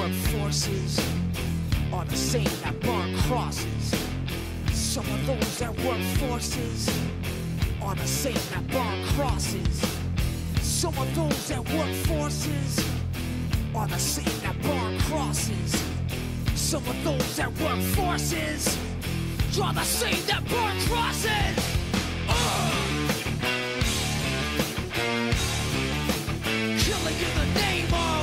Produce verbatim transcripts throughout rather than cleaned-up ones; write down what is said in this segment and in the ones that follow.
work forces are the same that burn crosses. Some of those that work forces are the same that burn crosses. Some of those that work forces are the same that burn crosses. Some of those that work forces are the same that burn crosses. Uh! Killing in the name of,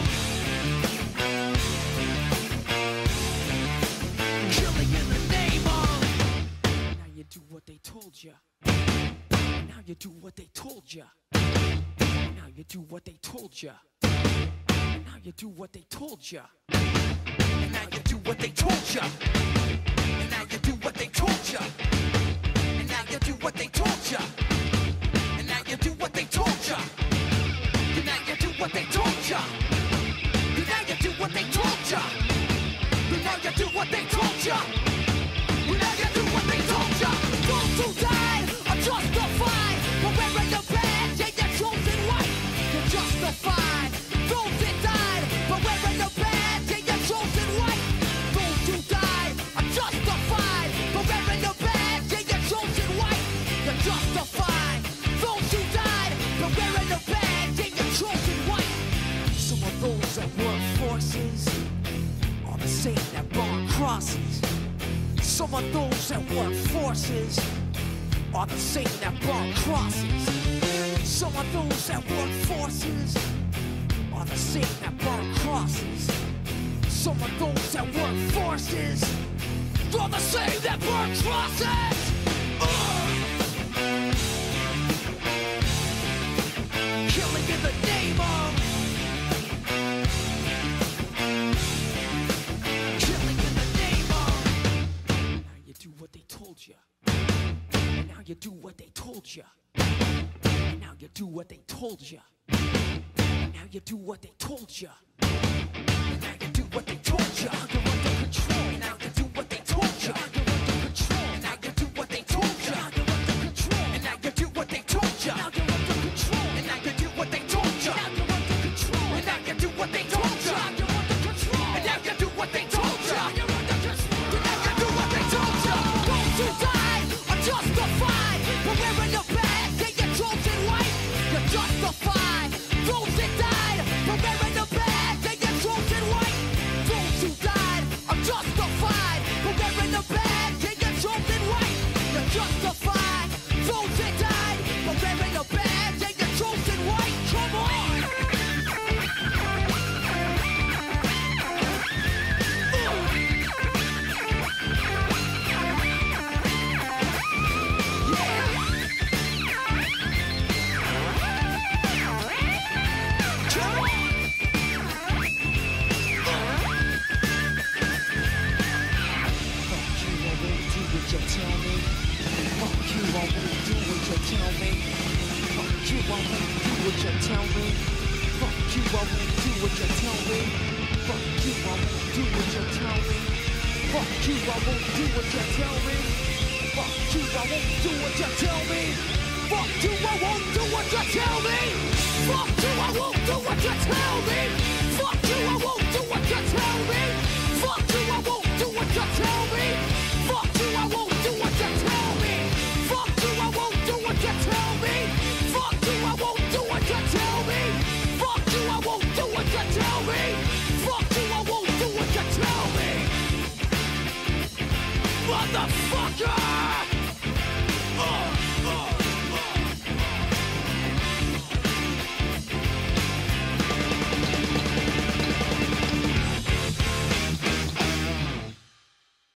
killing in the name of. Now you do what they told you. Now you do what they told you. Now you do what they told you. Now you do what they told you. Now you do what they told you. And now you do what they told you. And now you do what they told you. And now you do what they told you. And now you do what they told you. And now you do what they told you. And now you do what they told you. And now you do what they told you. Those who died are justified for wearing the badge and your chosen white. You're justified. Those that died for wearing the badge and your chosen white. Those who died are justified for wearing the badge and your chosen white. You're justified. Those who died for wearing the badge and your chosen white. Some of those that work forces are the same that burn crosses. Some of those that work forces are the same that burn crosses. Some of those that work forces are the same that burn crosses. Some of those that work forces are the same that burn crosses. Uh! Killing in the name of, killing in the name of. Now you do what they told you. And now you do what they told you. And now you do what they told you. And now you do what they told you. And now you do what they told you. You're under control. And now you do what they told you. You're under control. And now you do what they told you. You're under control. And now you do what they told you. Now you're under control. And now you do what they told you. Now you're under control. And now you do what they told you. You're under control. And now you do what they told you. You're under control. And now you do what they told you. Those who died are justified for wearing the badge and your chosen white. You're justified. Those that died for wearing the badge and your chosen white. Those who died are justified for wearing the badge and your chosen white. You're justified. Those that died for wearing the badge and your chosen white. Come on. Tell me, fuck you, I won't do what you tell me. Fuck you, I won't do what you tell me. Fuck you, I won't do what you tell me. Fuck you, I won't do what you tell me. Fuck you, I won't do what you tell me. Fuck you, I won't do what you tell me. Fuck you, I won't.